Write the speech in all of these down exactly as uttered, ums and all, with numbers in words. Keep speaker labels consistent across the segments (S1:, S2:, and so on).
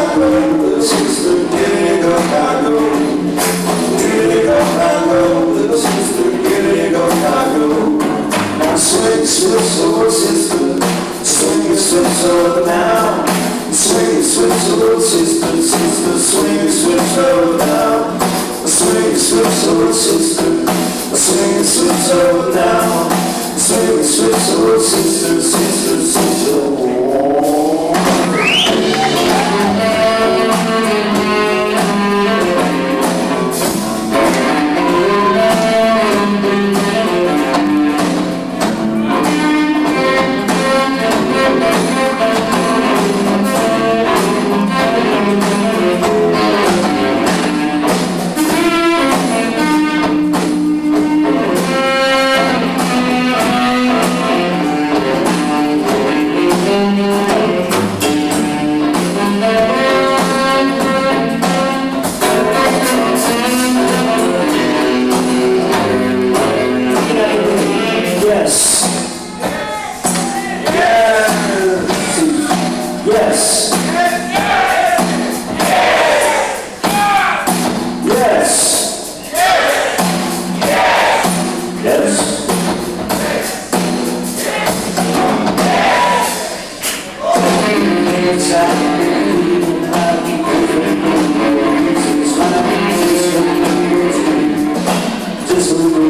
S1: go, little sister, get go, go. Get go, go, little sister, get go, go. Now swing, switch, little sister, swing, switch, over now. Swing, switch, little sister, sister, swing, switch, over now. Swing, switch, little sister, swing, switch, over now. Swing, switch, little sister, sister, switch, over. Yes. Yes. Yes. Just a little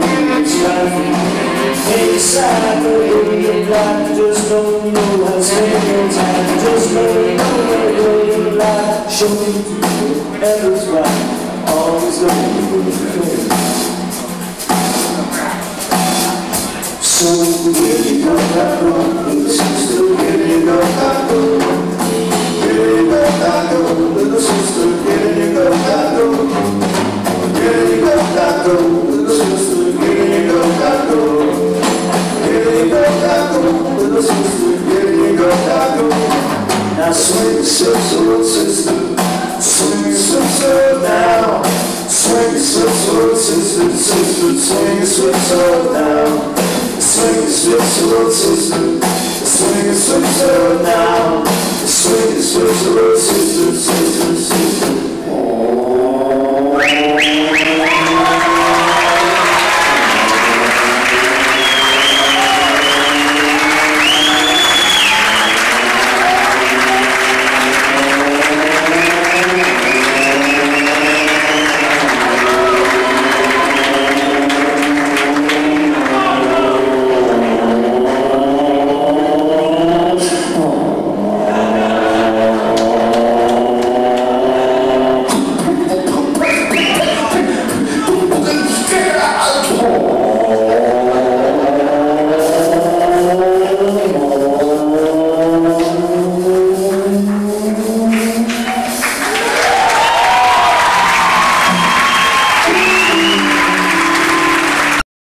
S1: inside the alien life, just don't know how to spend your time. Just don't know where you're alive. Show me whatever's right. Always looking for the clear. So here you go, I go. Little sister, here you go, I go. Here you go, I go. Little sister, here you go, I go. Here you go, I go. Little sister, here you go, I go. Here you go, I go, little sister, here you go, I go. Now swing, switch, little sister, swing, switch, now. Swing, switch, little sister, sister, swing, switch, now. Swing, switch, little sister, swing, switch, now.